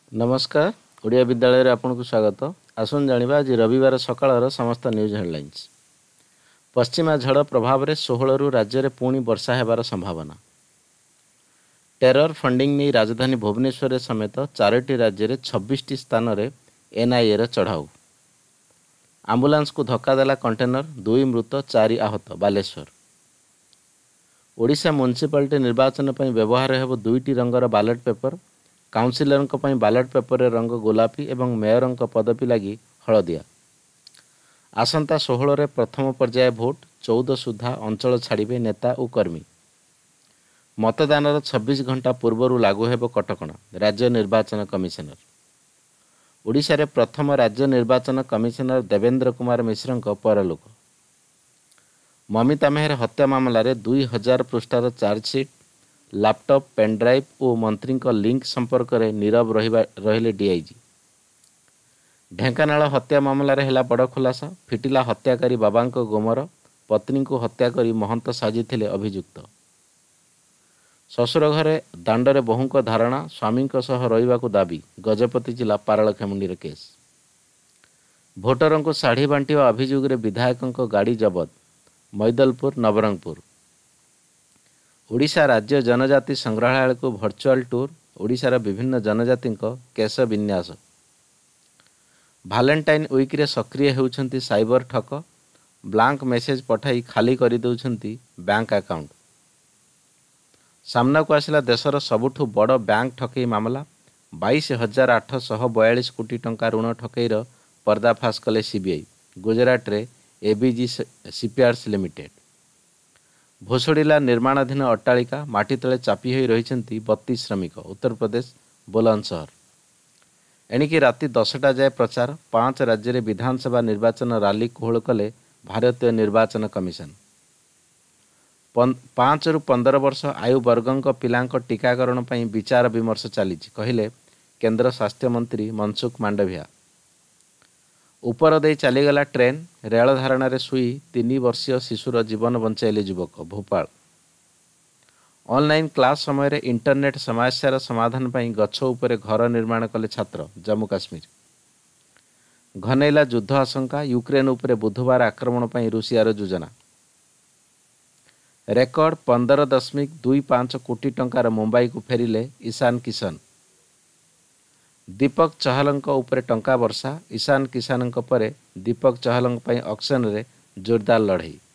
नमस्कार। ओडिया विद्यालय रे आपनको स्वागत। आसन जानिबा आज रविवार सकाळर समस्त न्यूज हेडलाइंस। पश्चिमा झड़ प्रभाव रे 16 रु राज्य रे पुणी वर्षा हेबार संभावना। टेरर फंडिंग नहीं राजधानी भुवनेश्वर समेत 4टी राज्य रे 26टी स्थान रे एनआईए र चढ़ाऊ। आंबुलांस को धक्का देला कंटेनर, 2 मृत 4 आहत बालेश्वर। ओडिशा म्युनिसिपालिटी निर्वाचन पर व्यवहार हेब 2टी रंगर ballot paper. Councillor ballot paper रे रंग गोलापी एवं मेयर पदवी लगी हलदिया। आसंता 16 रे प्रथम पर्याय भोट, 14 सुधा अंचल छाड़े नेता और कर्मी। मतदान 26 घंटा पूर्व लागू हेब कटकणा, राज्य निर्वाचन कमिशनर। ओडिशा रे प्रथम राज्य निर्वाचन कमिशनर देवेंद्र कुमार मिश्र परलोक। ममिता मेहर हत्या मामला रे 2000 पृष्ठार चार्जसीट, लैपटॉप, पेनड्राइव और मंत्री लिंक संपर्क में नीरव रहिले डीआईजी। ढेंकानाल हत्या मामला रे हेला बड़ खुलासा, फिटिला हत्याकारी बाबा गोमर, पत्नी को हत्या करी महंत साजिथिले अभियुक्त। शशुर घरे दांडरे बहुंक धारणा, स्वामी सह रहिबाकु दाबी, गजपति जिला पारलखेमुंडी केस। भोटरों को शाढ़ी बांटिवा अभियोग रे विधायकों गाड़ी जबत, मैदलपुर नवरंगपुर। ओडिशा राज्य जनजाति संग्रहालय को वर्चुअल टूर, ओडिशार विभिन्न जनजाति केश विन्यास। भालेंटाइन वीक रे सक्रिय होउछंती साइबर ठक, ब्लांक मेसेज पठाई खाली करि दउछंती बैंक अकाउंट। सामना को आसिला देशर सबुठु बड़ बैंक ठकई मामला, 22,842 कोटी टंका ऋण ठकईर पर्दाफाश कले सीबीआई। गुजरात रे एबीजी शिपयार्ड्स लिमिटेड। भोसड़ीला निर्माणाधीन अट्टालिका, माटी तले चापी होई रहिछंती 32 श्रमिक। उत्तर प्रदेश बुलंदशहर। एणिकी राति 10टा जाए प्रचार, 5 राज्य रे विधानसभा निर्वाचन रैली कोहल कले भारतीय निर्वाचन कमिशन। 5 रु 15 वर्ष आयु वर्गंक पिलांक टीकाकरण पई विचार विमर्श चलीछि, कहिले केंद्र स्वास्थ्य मंत्री मनसुख मांडविया। ऊपर दे चलीगला ट्रेन, रेल धारणा रे सुई 3 वर्षीय शिशुर जीवन बंचाइले युवक। भोपाल। ऑनलाइन क्लास समय रे इंटरनेट समस्यार समाधान पई गछ उपरे घर निर्माण कले छात्र। जम्मू काश्मीर। घनैला युद्ध आशंका, यूक्रेन उपरे बुधवार आक्रमण पई रूसियार योजना। रेकर्ड 15.25 कोटी टंकार मुंबई को फेरिले ईशान किशन। दीपक चहलंक उपरे टंका वर्षा, ईशान किशन परे दीपक चहलंक पई ऑक्शन रे जोरदार लड़ाई।